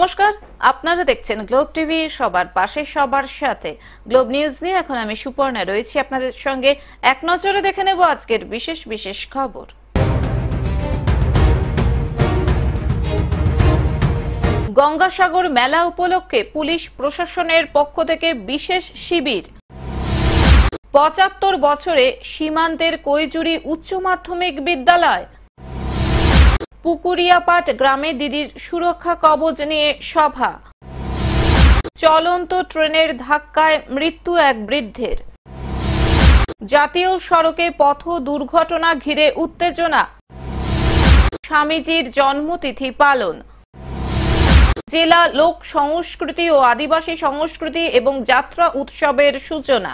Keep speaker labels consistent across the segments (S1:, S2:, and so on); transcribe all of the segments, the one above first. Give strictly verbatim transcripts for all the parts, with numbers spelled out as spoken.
S1: নমস্কার, আপনারা দেখছেন গ্লোব টিভি, সবার পাশে সবার সাথে। গ্লোব নিউজ নিয়ে এখন আমি সুপর্ণা রয়েছি আপনাদের সঙ্গে। এক নজরে দেখে নেব আজকের বিশেষ বিশেষ খবর। গঙ্গাসাগর মেলা উপলক্ষে পুলিশ প্রশাসনের পক্ষ থেকে বিশেষ শিবির। পঁচাত্তর বছরে সীমান্তের কৈজুরি উচ্চ মাধ্যমিক বিদ্যালয়। পুকুরিয়াপাট গ্রামে দিদির সুরক্ষা কবচ নিয়ে সভা। চলন্ত ট্রেনের ধাক্কায় মৃত্যু এক বৃদ্ধের। জাতীয় সড়কে পথ দুর্ঘটনা ঘিরে উত্তেজনা। স্বামীজির জন্মতিথি পালন। জেলা লোক সংস্কৃতি ও আদিবাসী সংস্কৃতি এবং যাত্রা উৎসবের সূচনা।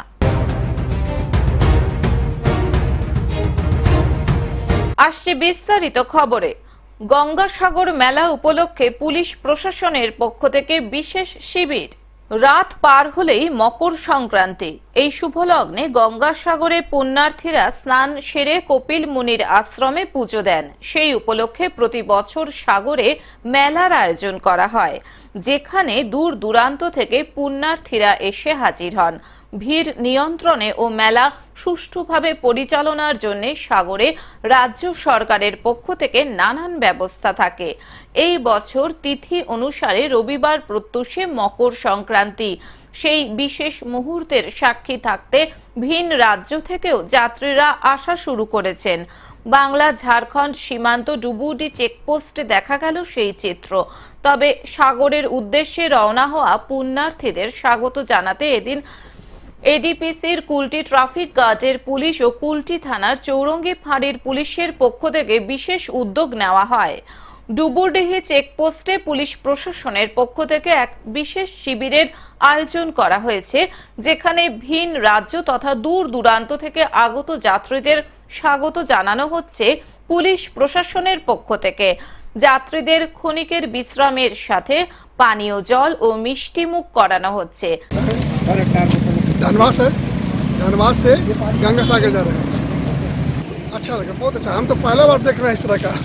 S1: আসছে বিস্তারিত খবরে। গঙ্গাসাগর মেলা উপলক্ষে পুলিশ প্রশাসনের পক্ষ থেকে বিশেষ শিবির। রাত পার হলেই মকর সংক্রান্তি। এই শুভ লগ্নে গঙ্গাসাগরে পুণ্যার্থীরা স্নান সেরে কপিল মুনির আশ্রমে পুজো দেন। সেই উপলক্ষে প্রতি বছর সাগরে মেলার আয়োজন করা হয়, যেখানে দূর দূরান্ত থেকে পুণ্যার্থীরা এসে হাজির হন। ভিড় নিয়ন্ত্রণে ও মেলা সুষ্ঠুভাবে পরিচালনার জন্য সাগরে রাজ্য সরকারের পক্ষ থেকে নানান ব্যবস্থা থাকে। এই বছর তিথি অনুসারে রবিবার প্রত্যুষে মকর সংক্রান্তি। সেই বিশেষ মুহূর্তের সাক্ষী থাকতে ভিন রাজ্য থেকেও যাত্রীরা আসা শুরু করেছেন। বাংলা ঝাড়খণ্ড সীমান্ত ডুবুডি চেকপোস্টে দেখা গেল সেই চিত্র। তবে সাগরের উদ্দেশ্যে রওনা হওয়া পুণ্যার্থীদের স্বাগত জানাতে এদিন এডিপিসির কুলটি ট্রাফিক গার্ডের পুলিশ ও কুলটি থানার চৌরঙ্গি ফাঁড়ির পুলিশের পক্ষ থেকে বিশেষ উদ্যোগ নেওয়া হয়। ডুবুডিহি চেকপোস্টে পুলিশ প্রশাসনের পক্ষ থেকে এক বিশেষ শিবিরের আয়োজন করা হয়েছে, যেখানে ভিন রাজ্য তথা দূর দূরান্ত থেকে আগত যাত্রীদের স্বাগত জানানো হচ্ছে পুলিশ প্রশাসনের পক্ষ থেকে। যাত্রীদের ক্ষণিকের বিশ্রামের সাথে পানীয় জল ও মিষ্টি মুখ করানো হচ্ছে।
S2: धनबाद से धनबाद से गंगा सागर जा रहे हैं। अच्छा लगा, बहुत अच्छा। हम तो पहला बार देख रहे हैं इस तरह का।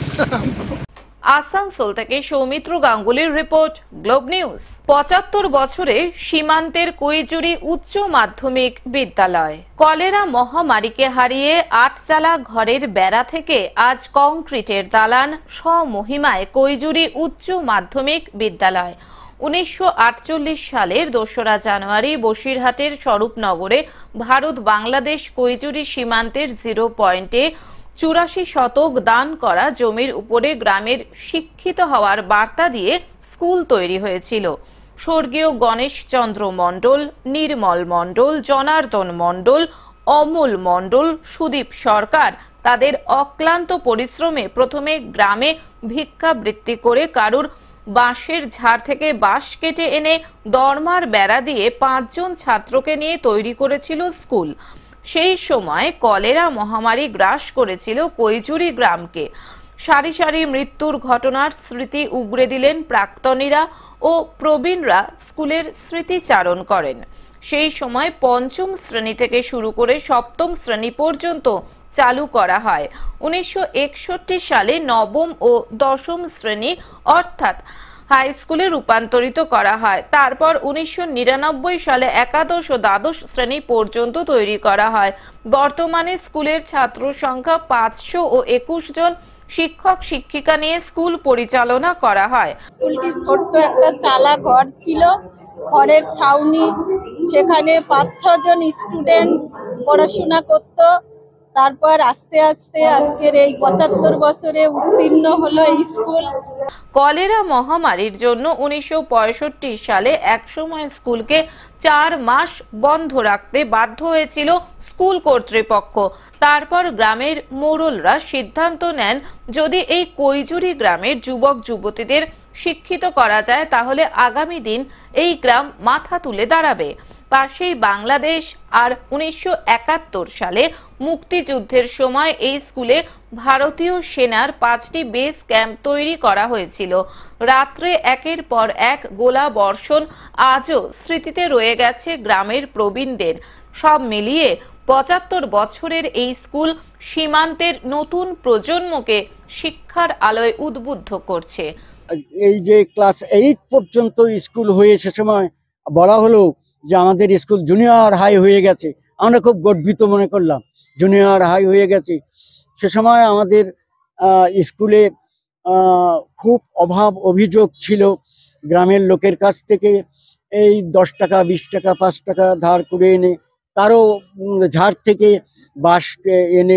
S1: আসানসোল থেকে সৌমিত্র গাঙ্গুলির রিপোর্ট, গ্লোব নিউজ। পঁচাত্তর বছরে সীমান্তের কৈজুরি উচ্চ মাধ্যমিক বিদ্যালয়। কলেরা মহামারীকে হারিয়ে আটচালা ঘরের বেড়া থেকে আজ কংক্রিটের দালান স্বমহিমায় কৈজুরি উচ্চ মাধ্যমিক বিদ্যালয়। উনিশশো আটচল্লিশ সালের দোসরা জানুয়ারি বসিরহাটের স্বরূপনগরে ভারত বাংলাদেশ কৈজুরি সীমান্তের জিরো পয়েন্টে চুরাশি শতক দান করা জমির উপরে গ্রামের শিক্ষিত হওয়ার বার্তা দিয়ে স্কুল তৈরি হয়েছিল। স্বর্গীয় গণেশ চন্দ্র মণ্ডল, নির্মল মণ্ডল, জনার্দন মণ্ডল, অমল মণ্ডল, সুদীপ সরকার তাদের অক্লান্ত পরিশ্রমে প্রথমে গ্রামে ভিক্ষাবৃত্তি করে কারুর বাঁশের ঝাড় থেকে বাঁশ কেটে এনে দরমার বেড়া দিয়ে পাঁচজন ছাত্রকে নিয়ে তৈরি করেছিল স্কুল। সেই সময় কলেরা মহামারী গ্রাস করেছিল কৈজুরি গ্রামকে। সারি সারি মৃত্যুর ঘটনার স্মৃতি উগরে দিলেন প্রাক্তনীরা ও প্রবীণরা স্কুলের স্মৃতিচারণ করেন। সেই সময় পঞ্চম শ্রেণী থেকে শুরু করে সপ্তম শ্রেণী পর্যন্ত চালু করা হয়। উনিশশো একষট্টি সালে নবম ও দশম শ্রেণী অর্থাৎ হাই স্কুলে রূপান্তরিত করা হয়। তারপর উনিশশো নিরানব্বই সালে একাদশ ও দ্বাদশ শ্রেণী পর্যন্ত তৈরি করা হয়। বর্তমানে স্কুলের ছাত্র সংখ্যা পাঁচশো ও একুশ জন। শিক্ষক শিক্ষিকা নিয়ে স্কুল পরিচালনা করা হয়।
S3: স্কুলটি ছোট্ট একটা চালা ঘর ছিল, ঘরের ছাউনি, সেখানে পাঁচ ছজন স্টুডেন্ট পড়াশোনা করত। তারপর আস্তে আস্তে আজকের এই পঁচাত্তর বছরে উত্তীর্ণ হলো এই স্কুল।
S1: কলেরা মহামারীর জন্য উনিশশো পঁয়ষট্টি সালে একসময় স্কুলকে চার মাস বন্ধ রাখতে বাধ্য হয়েছিল স্কুল কর্তৃপক্ষ। তারপর গ্রামের মোড়লরা সিদ্ধান্ত নেন, যদি এই কৈজুরি গ্রামের যুবক যুবতীদের শিক্ষিত করা যায় তাহলে আগামী দিন এই গ্রাম মাথা তুলে দাঁড়াবে। পাশেই বাংলাদেশ। আর উনিশশো একাত্তর সালে মুক্তিযুদ্ধের সময় এই স্কুলে ভারতীয় সেনার পাঁচটি বেস ক্যাম্প তৈরি করা হয়েছিল। রাত্রে একের পর এক গোলা বর্ষণ আজও স্মৃতিতে রয়ে গেছে গ্রামের প্রবীণদের। সব মিলিয়ে পঁচাত্তর বছরের এই স্কুল সীমান্তের নতুন প্রজন্মকে শিক্ষার আলোয় উদ্বুদ্ধ করছে।
S4: এই যে ক্লাস এইট পর্যন্ত স্কুল হয়ে সে সময় বলা হলো যে আমাদের স্কুল জুনিয়র হাই হয়ে গেছে, আমরা খুব গর্বিত মনে করলাম জুনিয়র হাই হয়ে গেছে। সে সময় আমাদের স্কুলে খুব অভাব অভিযোগ ছিল, গ্রামের লোকের কাছ থেকে এই দশ টাকা বিশ টাকা পাঁচ টাকা ধার করে এনে তারও ঝাড় থেকে বাঁশ এনে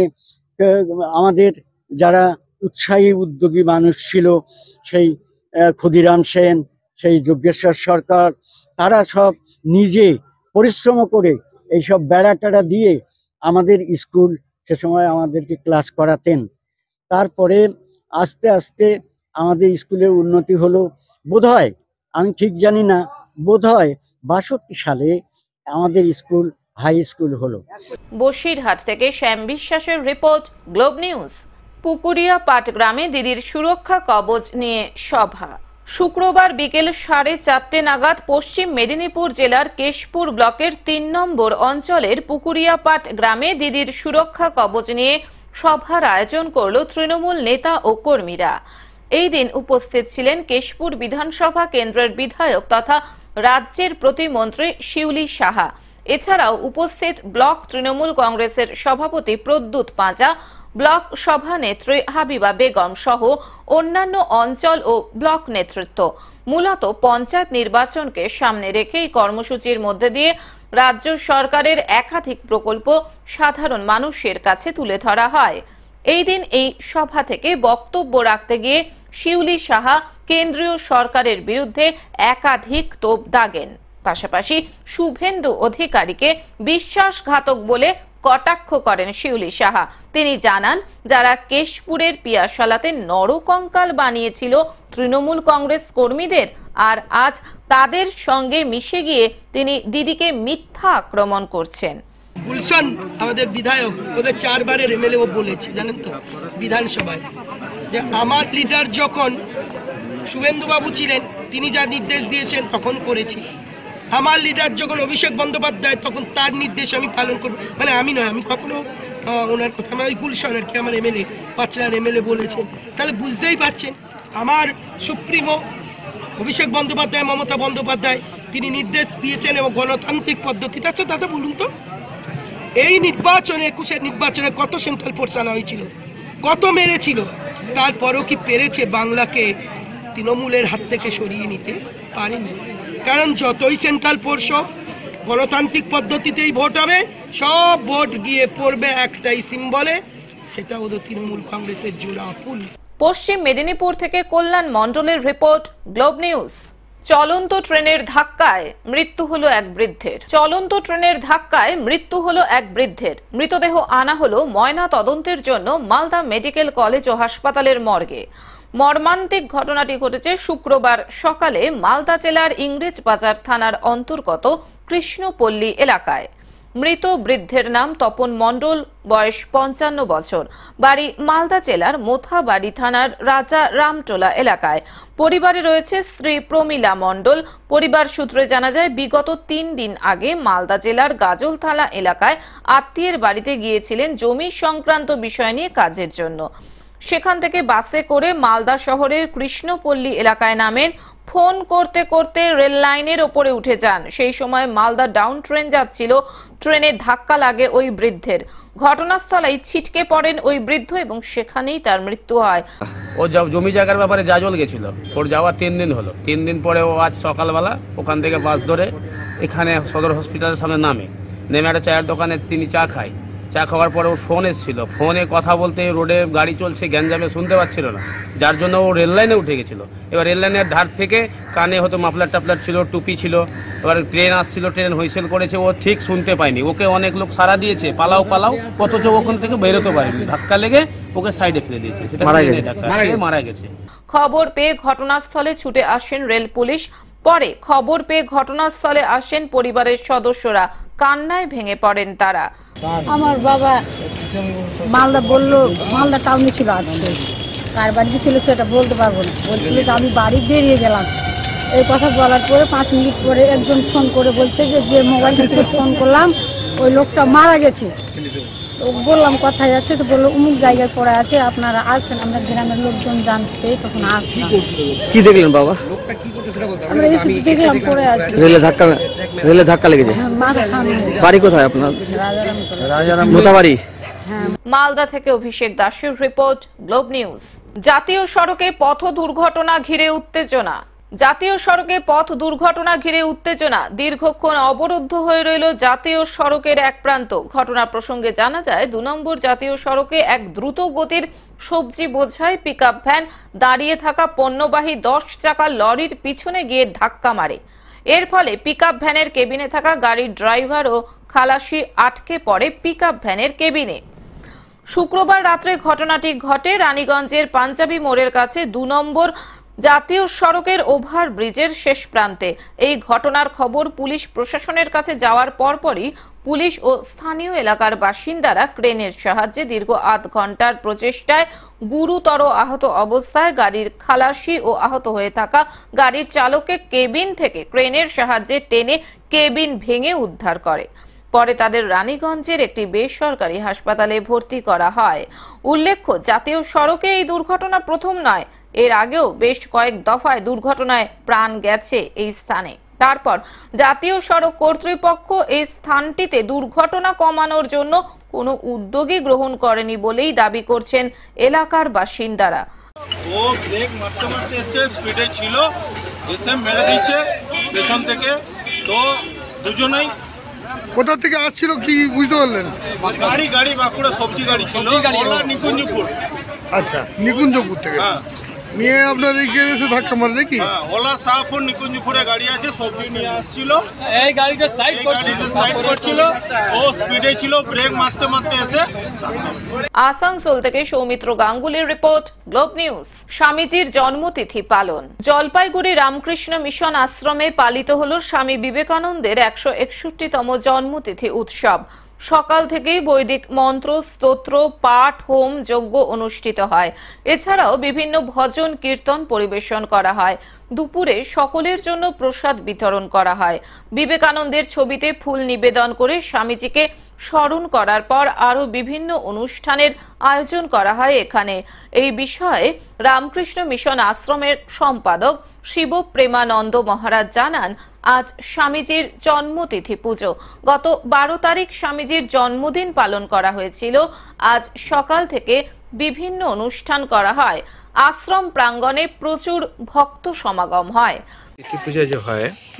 S4: আমাদের যারা উৎসাহী উদ্যোগী মানুষ ছিল, সেই ক্ষুদিরাম সেন, সেই যজ্ঞেশ্বর সরকার, তারা সব নিজে পরিশ্রম করে এইসব বেড়া টেড়া দিয়ে আমাদের স্কুল সে সময় আমাদেরকে ক্লাস করাতেন। তারপরে আস্তে আস্তে আমাদের স্কুলের উন্নতি হলো, বোধহয় আমি ঠিক জানি না, বোধহয় বাষট্টি সালে আমাদের স্কুল হাই স্কুল হলো।
S1: বসিরহাট থেকে শ্যাম বিশ্বাসের রিপোর্ট, গ্লোব নিউজ। পুকুরিয়া পাটগ্রামে দিদির সুরক্ষা কবচ নিয়ে সভা। শুক্রবার বিকেল সাড়ে চারটে নাগাদ পশ্চিম মেদিনীপুর জেলার কেশপুর ব্লকের তিন নম্বর অঞ্চলের পুকুরিয়া পাট গ্রামে দিদির সুরক্ষা কবচ নিয়ে সভার আয়োজন করল তৃণমূল নেতা ও কর্মীরা। এই দিন উপস্থিত ছিলেন কেশপুর বিধানসভা কেন্দ্রের বিধায়ক তথা রাজ্যের প্রতিমন্ত্রী শিউলি সাহা। এছাড়াও উপস্থিত ব্লক তৃণমূল কংগ্রেসের সভাপতি প্রদ্যুৎ পাঁজা, ব্লক সভানেত্রী হাবিবা বেগম সহ অন্যান্য অঞ্চল ও ব্লক নেতৃত্ব। মূলত পঞ্চায়েত নির্বাচনকে সামনে রেখে এই কর্মসূচির মধ্যে দিয়ে রাজ্য সরকারের একাধিক প্রকল্প সাধারণ মানুষের কাছে তুলে ধরা হয়। এই দিন এই সভা থেকে বক্তব্য রাখতে গিয়ে শিউলি সাহা কেন্দ্রীয় সরকারের বিরুদ্ধে একাধিক তোপ দাগেন। পাশাপাশি শুভেন্দু অধিকারীকে বিশ্বাসঘাতক বলে কটাক্ষ করেন শিউলি সাহা। তিনি জানান, যারা কেশপুরের পিয়াশালাতে নরকঙ্কাল বানিয়েছিল তৃণমূল কংগ্রেস কর্মীদের, আর আজ তাদের সঙ্গে মিশে গিয়ে তিনি দিদিকে মিথ্যা আক্রমণ করছেন।
S5: গুলশান আমাদের বিধায়ক, ওদের চারবারের এমএলএ ও বলেছে জানেন তো বিধানসভায়, যে আমার লিডার যখন শুভেন্দু বাবু ছিলেন তিনি যা নির্দেশ দিয়েছেন তখন করেছি, আমার লিডার যখন অভিষেক বন্দ্যোপাধ্যায় তখন তার নির্দেশ আমি পালন করব। মানে আমি নয়, আমি কখনো ওনার কথা, আমি ওই গুলশান আর কি আমার এমএলএ পাঁচলার এমএলএ বলেছেন। তাহলে বুঝতেই পারছেন আমার সুপ্রিমো অভিষেক বন্দ্যোপাধ্যায়, মমতা বন্দ্যোপাধ্যায় তিনি নির্দেশ দিয়েছেন এবং গণতান্ত্রিক পদ্ধতিতে। আচ্ছা দাদা বলুন তো, এই নির্বাচনে একুশের নির্বাচনে কত সেন্ট্রাল ফোর্স আনা হয়েছিল, কত মেরেছিল, তারপরও কি পেরেছে বাংলাকে তৃণমূলের হাত থেকে সরিয়ে নিতে? পারেনি। কারণ যতই সেন্ট্রাল ফোর্স হোক, গণতান্ত্রিক পদ্ধতিতেই ভোট হবে, সব ভোট গিয়ে পড়বে একটাই সিম্বলে, সেটা হলো তৃণমূল কংগ্রেসের জোড়া ফুল।
S1: পশ্চিম মেদিনীপুর থেকে কল্যাণ মণ্ডলের রিপোর্ট, গ্লোব নিউজ। চলন্ত ট্রেনের ধাক্কায় মৃত্যু হলো এক বৃদ্ধের। চলন্ত ট্রেনের ধাক্কায় মৃত্যু হলো এক বৃদ্ধের। মৃতদেহ আনা হলো ময়না তদন্তের জন্য মালদা মেডিকেল কলেজ ও হাসপাতালের মর্গে। মর্মান্তিক ঘটনাটি ঘটেছে শুক্রবার সকালে মালদা জেলার ইংরেজ বাজার থানার অন্তর্গত কৃষ্ণপল্লী এলাকায়। মৃত বৃদ্ধের নাম তপন মণ্ডল, বয়স পঞ্চান্ন বছর, বাড়ি মালদা জেলার মোথাবাড়ি থানার রাজা রামটোলা এলাকায়। পরিবারে রয়েছে স্ত্রী প্রমীলা মণ্ডল। পরিবার সূত্রে জানা যায়, বিগত তিন দিন আগে মালদা জেলার গাজলথালা এলাকায় আত্মীয়ের বাড়িতে গিয়েছিলেন জমি সংক্রান্ত বিষয় নিয়ে কাজের জন্য। সেখান থেকে বাসে করে মালদা শহরের কৃষ্ণপল্লী এলাকায় নামেন। ফোন করতে করতে রেল লাইনের ওপরে উঠে যান। সেই সময় মালদা ডাউন ট্রেন যাচ্ছিল, ট্রেনে ধাক্কা লাগে ওই বৃদ্ধের। ঘটনাস্থলেই ছিটকে পড়েন ওই বৃদ্ধ এবং সেখানেই তার মৃত্যু হয়।
S6: ও জমি জায়গার ব্যাপারে জাজল গেছিল, ওর যাওয়া তিন দিন হলো। তিন দিন পরে ও আজ সকালবেলা ওখান থেকে বাস ধরে এখানে সদর হসপিটালের সামনে নামে। নেমে একটা চায়ের দোকানে তিনি চা খায়। চা খাওয়ার পরে ওর ফোন এসেছিল, ফোনে কথা বলতে রোডে গাড়ি চলছে, গ্যাঞ্জামে শুনতে পাচ্ছিল না, যার জন্য ও রেল লাইনে উঠে গেছিল। এবার রেল লাইনের ধার থেকে কানে হয়তো মাফলার টাফলার ছিল, টুপি ছিল, এবার ট্রেন আসছিল, ট্রেন হুইসেল করেছে, ও ঠিক শুনতে পায়নি। ওকে অনেক লোক সারা দিয়েছে, পালাও পালাও, অথচ ওখান থেকে বেরোতে পারেনি, ধাক্কা লেগে ওকে সাইডে ফেলে দিয়েছে, সেটা মারা গেছে।
S1: খবর পেয়ে ঘটনাস্থলে ছুটে আসেন রেল পুলিশ। পরে খবর পেয়ে ঘটনাস্থলে আসেন পরিবারের সদস্যরা। কান্নায় ভেঙে পড়েন তারা।
S7: আমার বাবা মালদা বললো, মালদা টাউনে ছিল, আজকে কার বাড়িতে ছিল সেটা বলতে পারবো না। বলছিল যে আমি বাড়ি বেরিয়ে গেলাম। এই কথা বলার পরে পাঁচ মিনিট পরে একজন ফোন করে বলছে যে যে মোবাইলটা থেকে ফোন করলাম ওই লোকটা মারা গেছে। তো বললাম কোথায় আছে, তো বললো অমুক জায়গায় পড়ে আছে, আপনারা আসেন, আমরা গ্রামের লোকজন জানতে তখন আসলাম।
S8: কি দেখলেন বাবা?
S7: আমরা এসে দেখলাম পড়ে আছে,
S8: রেলে ধাক্কা রেলে ধাক্কা লেগেছে।
S7: মাথা খান
S8: বাড়ি কোথায় আপনার?
S7: রাজারাম।
S8: মোতাবাড়ি।
S1: মালদা থেকে অভিষেক দাসের রিপোর্ট, গ্লোব নিউজ। জাতীয় সড়কে পথ দুর্ঘটনা ঘিরে উত্তেজনা। জাতীয় সড়কে পথ দুর্ঘটনা ঘিরে উত্তেজনা দীর্ঘক্ষণ অবরুদ্ধ হয়ে রইল জাতীয় সড়কের এক প্রান্ত। ঘটনা প্রসঙ্গে জানা যায়, দু নম্বর জাতীয় সড়কে এক দ্রুত গতির সবজি বোঝাই পিকআপ ভ্যান দাঁড়িয়ে থাকা পণ্যবাহী দশ চাকা লরির পিছনে গিয়ে ধাক্কা মারে। এর ফলে পিকআপ ভ্যানের কেবিনে থাকা গাড়ির ড্রাইভার ও খালাসি আটকে পড়ে পিকআপ ভ্যানের কেবিনে। শুক্রবার রাত্রে ঘটনাটি ঘটে রানীগঞ্জের পাঞ্জাবি মোড়ের কাছে দু নম্বর জাতীয় সড়কের ওভারব্রিজের শেষ প্রান্তে। এই ঘটনার খবর পুলিশ প্রশাসনের কাছে যাওয়ার পরপরই পুলিশ ও স্থানীয় এলাকার বাসিন্দারা ক্রেনের সাহায্যে দীর্ঘ আধ ঘন্টার প্রচেষ্টায় গুরুতর আহত অবস্থায় গাড়ির খালাসি ও আহত হয়ে থাকা গাড়ির চালককে কেবিন থেকে ক্রেনের সাহায্যে টেনে কেবিন ভেঙে উদ্ধার করে। পরে তাদের রানীগঞ্জের একটি বেসরকারি হাসপাতালে ভর্তি করা হয়। উল্লেখ্য, জাতীয় সড়কে এই দুর্ঘটনা প্রথম নয়, এর আগেও বেশ কয়েক দফায় দুর্ঘটনায় প্রাণ গেছে এই স্থানে। তারপর জাতীয় সড়ক কর্তৃপক্ষ এই স্থানটিতে দুর্ঘটনা কমানোর জন্য কোনো উদ্যোগই গ্রহণ করেনি বলেই দাবি করছেন এলাকার বাসিন্দারা।
S9: ও ব্রেক মারতে মারতে এসে স্পিডে ছিল, এসে মেরে দিচ্ছে পেছন থেকে। তো দুজনেই
S2: কোথা থেকে আসছিল কি বুঝতে পারলেন?
S9: গাড়ি গাড়ি বাঁকুড়া সবজি গাড়ি ছিল, ওলা নিকুঞ্জপুর।
S2: আচ্ছা, নিকুঞ্জপুর থেকে
S9: হ্যাঁ
S2: নিয়ে আপনার এগিয়ে এসে ধাক্কা মারে দেখি।
S9: হ্যাঁ, ওলা শাহপুর নিকুঞ্জপুরে গাড়ি আছে, সবজি নিয়ে আসছিল।
S10: এই গাড়িটা সাইড করছিল,
S9: সাইড করছিল, ও স্পিডে ছিল, ব্রেক মারতে মারতে এসে।
S1: আসানসোল থেকে সৌমিত্র গাঙ্গুলির রিপোর্ট, গ্লোব নিউজ। স্বামীজির জন্মতিথি পালন। জলপাইগুড়ি রামকৃষ্ণ মিশন আশ্রমে পালিত হল স্বামী বিবেকানন্দের একশো একষট্টিতম জন্মতিথি উৎসব। সকাল থেকেই বৈদিক মন্ত্র, স্তোত্র, পাঠ, হোম, যজ্ঞ অনুষ্ঠিত হয়। এছাড়াও বিভিন্ন ভজন কীর্তন পরিবেশন করা হয়। দুপুরে সকলের জন্য প্রসাদ বিতরণ করা হয়। বিবেকানন্দের ছবিতে ফুল নিবেদন করে স্বামীজিকে স্মরণ করার পর আরো বিভিন্ন অনুষ্ঠানের আয়োজন করা হয় এখানে। এই বিষয়ে রামকৃষ্ণ মিশন আশ্রমের সম্পাদক শিব প্রেমানন্দ মহারাজ জানান, আজ স্বামীজির জন্মতিথি পুজো। গত বারো তারিখ স্বামীজির জন্মদিন পালন করা হয়েছিল। আজ সকাল থেকে বিভিন্ন অনুষ্ঠান করা হয়। আশ্রম প্রাঙ্গণে প্রচুর ভক্ত সমাগম হয়।
S11: तिथि पूजा जो है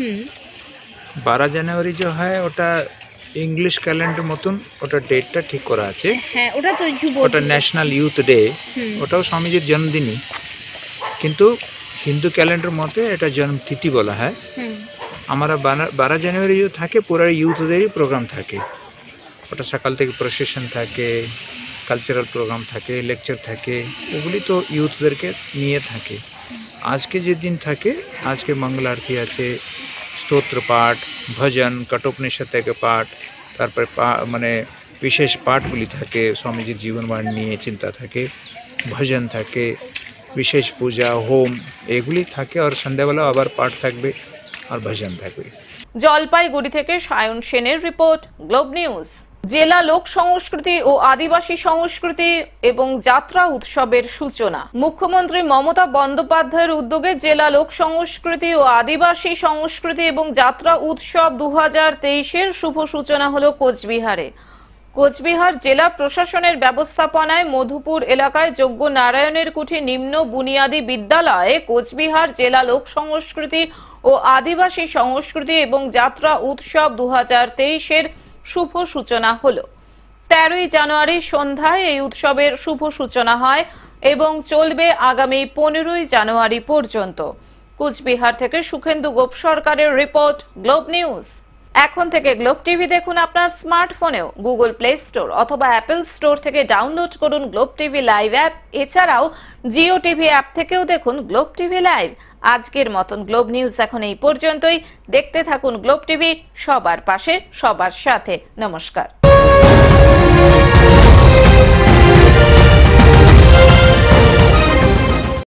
S11: बारह জানুয়ারি जो है ওটা ইংলিশ ক্যালেন্ডার মতন ওটা ডেটটা ঠিক করা আছে।
S12: হ্যাঁ, ওটা তো যুব
S11: ওটা ন্যাশনাল ইউথ ডে, ওটাও স্বামীজির জন্মদিনই, কিন্তু হিন্দু ক্যালেন্ডার মতে এটা জন্মতিথি বলা হয়। আমরা বারো জানুয়ারি যে থাকে পুরো ইউথদেরই প্রোগ্রাম থাকে, ওটা সকাল থেকে প্রসেশন থাকে, কালচারাল প্রোগ্রাম থাকে, লেকচার থাকে, ওগুলি তো ইউথদেরকে নিয়ে থাকে। আজকে যে দিন থাকে, আজকে মঙ্গল আরতি আছে, স্তোত্র পাঠ, ভজন, কঠোপনিষদ থেকে পাঠ, তারপরে মানে বিশেষ পাঠগুলি থাকে, স্বামীজির জীবনবাণী নিয়ে চিন্তা থাকে, ভজন থাকে, বিশেষ পূজা, হোম এগুলি থাকে। আর সন্ধ্যাবেলা আবার পাঠ থাকবে আর ভজন থাকবে।
S1: জলপাইগুড়ি থেকে সায়ন সেনের রিপোর্ট, গ্লোব নিউজ। জেলা লোক সংস্কৃতি ও আদিবাসী সংস্কৃতি এবং যাত্রা উৎসবের সূচনা। মুখ্যমন্ত্রী মমতা বন্দ্যোপাধ্যায়ের উদ্যোগে জেলা লোক সংস্কৃতি ও আদিবাসী সংস্কৃতি এবং যাত্রা উৎসব দু হাজার তেইশের শুভ সূচনা হলো কোচবিহারে। কোচবিহার জেলা প্রশাসনের ব্যবস্থাপনায় মধুপুর এলাকায় যজ্ঞ নারায়ণের কুঠি নিম্ন বুনিয়াদী বিদ্যালয়ে কোচবিহার জেলা লোক সংস্কৃতি ও আদিবাসী সংস্কৃতি এবং যাত্রা উৎসব দু হাজার তেইশের শুভ সূচনা হলো। তেরোই জানুয়ারি সন্ধ্যায় এই উৎসবের শুভ সূচনা হয় এবং চলবে আগামী পনেরোই জানুয়ারি পর্যন্ত। কোচবিহার থেকে সুখেন্দু গোপ সরকারের রিপোর্ট, গ্লোব নিউজ। এখন থেকে গ্লোব টিভি দেখুন আপনার স্মার্টফোনেও। গুগল প্লে স্টোর অথবা অ্যাপল স্টোর থেকে ডাউনলোড করুন গ্লোব টিভি লাইভ অ্যাপ। এছাড়াও জিও টিভি অ্যাপ থেকেও দেখুন গ্লোব টিভি লাইভ। আজকের মতন গ্লোব নিউজ এখন এই পর্যন্তই। দেখতে থাকুন গ্লোব টিভি, সবার পাশে সবার সাথে। নমস্কার।